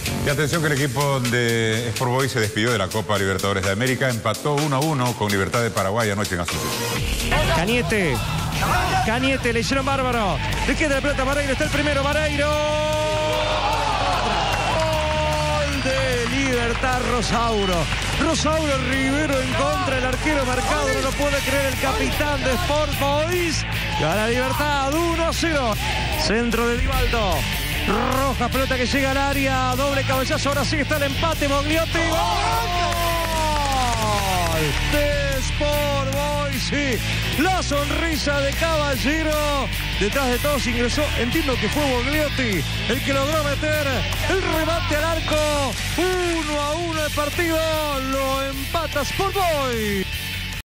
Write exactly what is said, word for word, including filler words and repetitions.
Y atención que el equipo de Sport Boys se despidió de la Copa Libertadores de América, empató uno a uno con Libertad de Paraguay anoche en Asunción. Cañete, Cañete, le hicieron bárbaro. Le queda la pelota a Vareiro, está el primero, Vareiro. Gol de Libertad Rosauro. Rosauro Rivero en contra, el arquero marcado, no lo puede creer el capitán de Sport Boys. Gana Libertad, uno a cero. Centro de Divaldo. Rojas, pelota que llega al área, doble cabezazo, ahora sí está el empate, Mogliotti. ¡Gol! De Sport Boys, sí. La sonrisa de Caballero. Detrás de todos ingresó, entiendo que fue Mogliotti el que logró meter el remate al arco. Uno a uno el partido, lo empata Sport Boys.